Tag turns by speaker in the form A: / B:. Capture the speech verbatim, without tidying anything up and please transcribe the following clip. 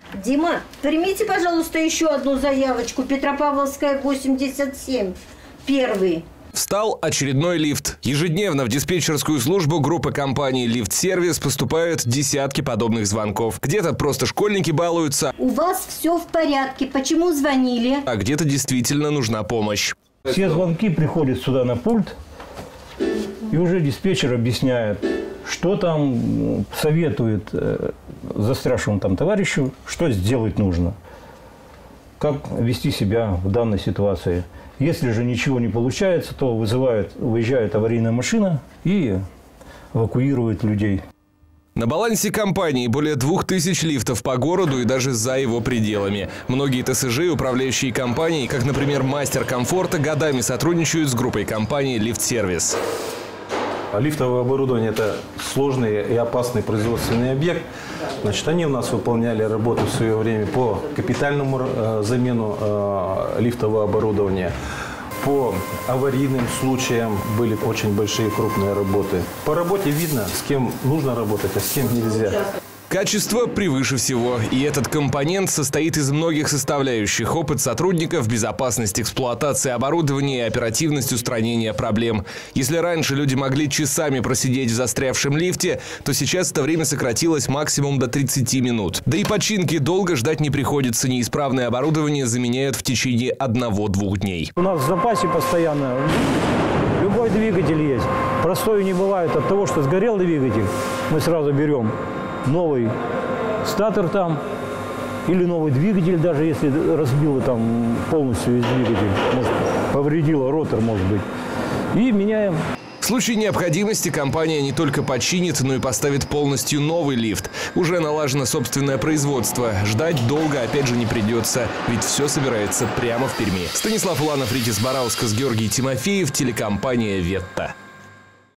A: Дима, примите, пожалуйста, еще одну заявочку. Петропавловская, восемьдесят семь. Первый.
B: Встал очередной лифт. Ежедневно в диспетчерскую службу группы компании «Лифт-сервис» поступают десятки подобных звонков. Где-то просто школьники балуются.
A: У вас все в порядке. Почему звонили?
B: А где-то действительно нужна помощь.
C: Все звонки приходят сюда на пульт, и уже диспетчер объясняет, что там советует э, застрявшему там товарищу, что сделать нужно, как вести себя в данной ситуации. Если же ничего не получается, то вызывает, выезжает аварийная машина и эвакуирует людей.
B: На балансе компании более двух тысяч лифтов по городу и даже за его пределами. Многие ТСЖ и управляющие компании, как, например, «Мастер комфорта», годами сотрудничают с группой компании «Лифт-сервис».
D: Лифтовое оборудование – это сложный и опасный производственный объект. Значит, они у нас выполняли работу в свое время по капитальному э, замену э, лифтового оборудования. По аварийным случаям были очень большие крупные работы. По работе видно, с кем нужно работать, а с кем нельзя.
B: Качество превыше всего. И этот компонент состоит из многих составляющих. Опыт сотрудников, безопасность эксплуатации оборудования и оперативность устранения проблем. Если раньше люди могли часами просидеть в застрявшем лифте, то сейчас это время сократилось максимум до тридцати минут. Да и починки долго ждать не приходится. Неисправное оборудование заменяют в течение одного-двух дней.
C: У нас в запасе постоянно любой двигатель есть. Простой не бывает от того, что сгорел двигатель. Мы сразу берем новый статор там, или новый двигатель, даже если разбило там полностью весь двигатель, может, повредило ротор, может быть, и меняем.
B: В случае необходимости компания не только починит, но и поставит полностью новый лифт. Уже налажено собственное производство. Ждать долго опять же не придется, ведь все собирается прямо в Перми. Станислав Уланов, Ритис Бараускас, Георгий Тимофеев, телекомпания «Ветта».